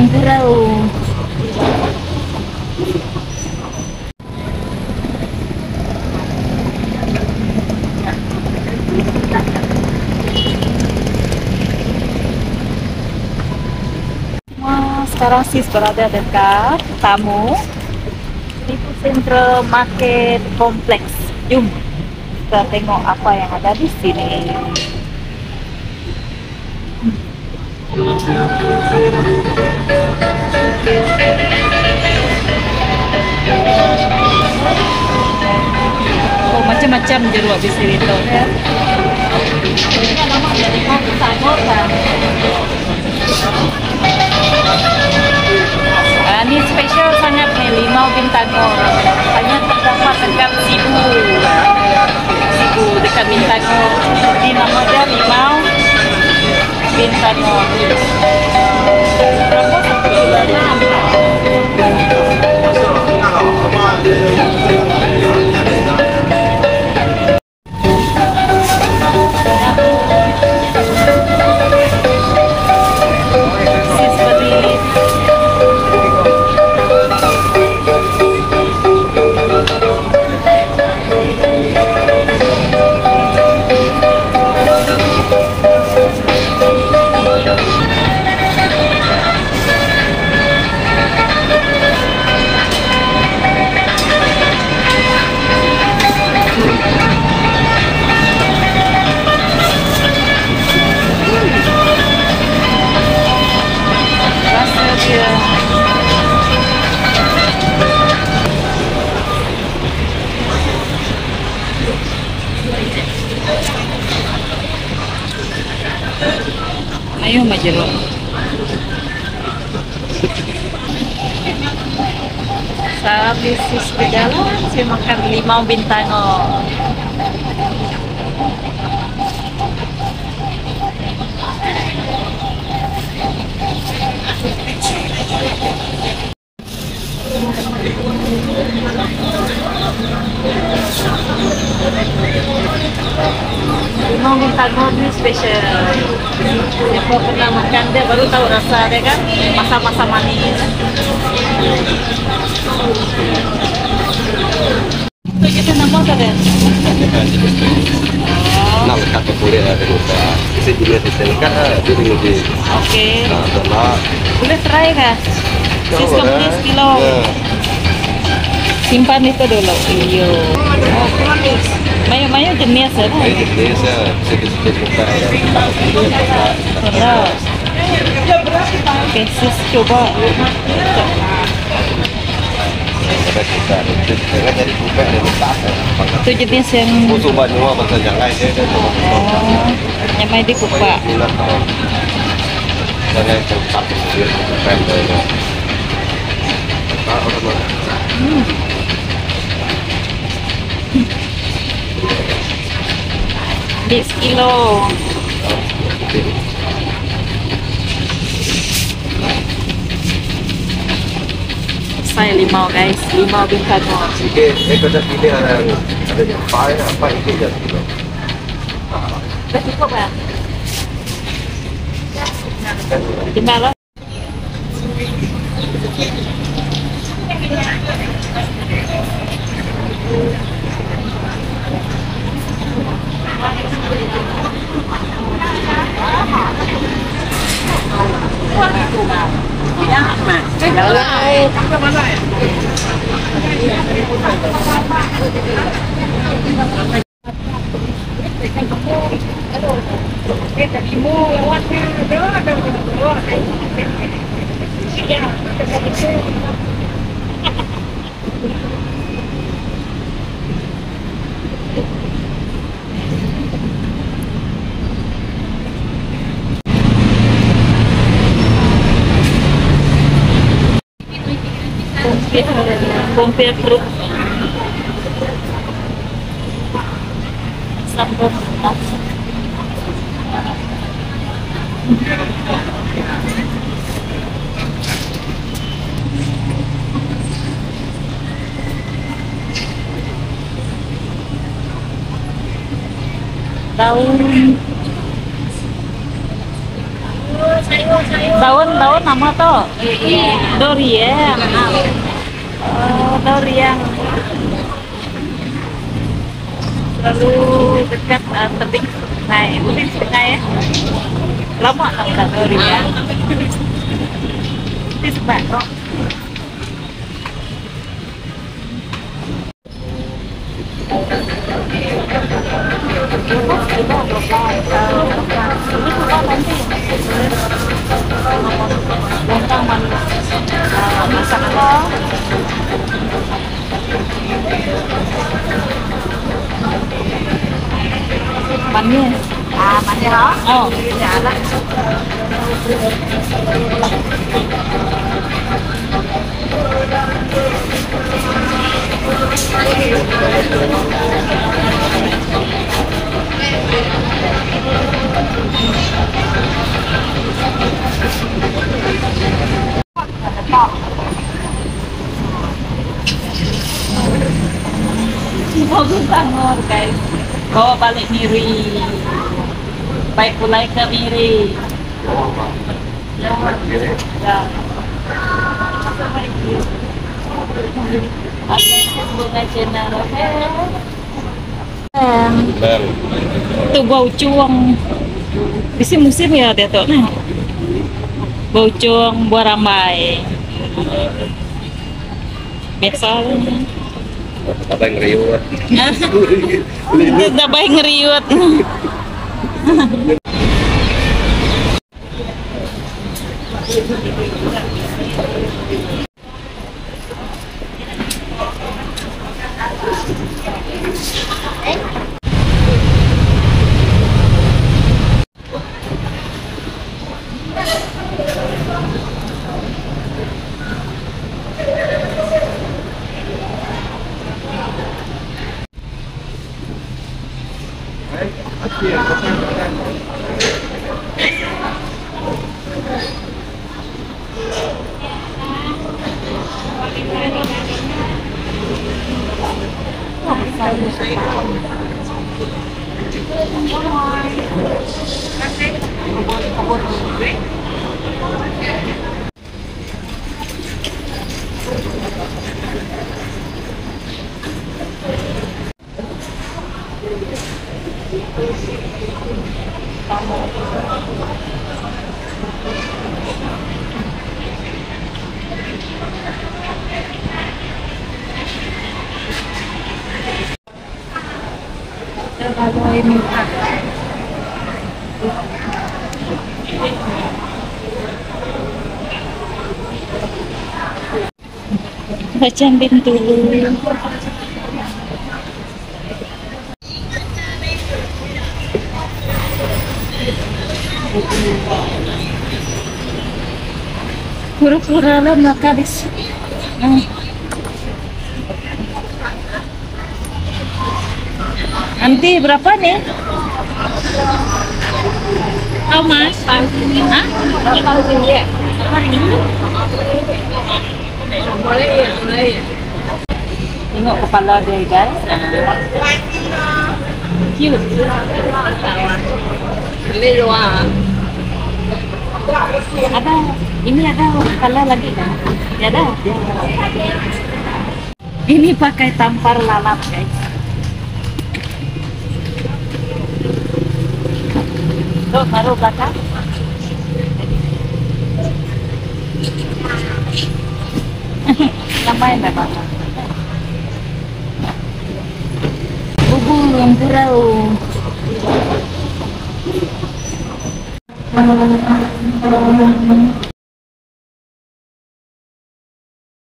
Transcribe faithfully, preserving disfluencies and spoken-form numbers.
Gurau. Wah, sekarang sis berada dekat Tamu City Central Market Complex. Jom kita tengok apa yang ada di sini. Oh, macam-macam jeruk di sini tuh ya. Ini nama dari Tagor kan. Ah, ini spesial sangat nih, limau Bintangor. Hanya terdapat dekat Sibu. Sibu dekat Bintangor. Ini namanya limau Bintangor. Berapa satu kilognya? Ayo majeruk. Habis di dalam saya makan limau Bintangor. Limau Bintangor ini spesial. Siapa pernah makan dia baru tahu rasa dia kan, masa-masa manis. Itu kita nama apa kan? Nah, kata boleh ada lupa. Bisa juga diselenggarakan jadi lebih. Oke. Nah, setelah boleh try kan? Sis komplit kilo. Simpan itu dulu. Iyo. Oh, manis. Mayo-mayo jenis ya? jenis ya, sedikit-sedikit buka ya. Terus. Oke, sis coba. Kita bisa, jangan jadi buka dan letak. Itu jenis yang Musuh banyak bahasa jangan dia dan oh, yang main di kupa. Jangan cepat dia bukan dia. Ah, orang Hmm. Di kilo. Saya limau guys, limau Bintangor. Sikit, eh kau dah pilih ada ada yang paling apa itu dah kilo. Dah cukup kan? Timbang lah. Kumpir truk sambal daun sayur sayur Daun-daun nama tuh durian. Oh, durian. Lalu dekat uh, tebing sungai, tebing sungai ya. Lama tak udah durian. Di sebelah kok. Masak kok. Manis. À, manis hả? Ờ. Dạ đó. Bagus banget guys. Bawa balik Miri. Baik pulai ke Miri. Ya. Ada bunga cina. Tuh bau cuang. Di sini musim ya dia tuh. Bau cuang buah rambai. Biasa. Apa yang ngeriut? Dabay ngeriut. Macam pintu. Pura-pura lah nakadis. Hmm. Nanti berapa nih? How much? Hah? Berapa ya? Boleh ya, boleh ya. Tengok kepala dia guys. Cute. Ini doang. Ada, ini ada kepala lagi kan? Ya ada. Ini pakai tampar lalat guys. Tuh, baru belakang. Namanya memang. Bubur yang purau.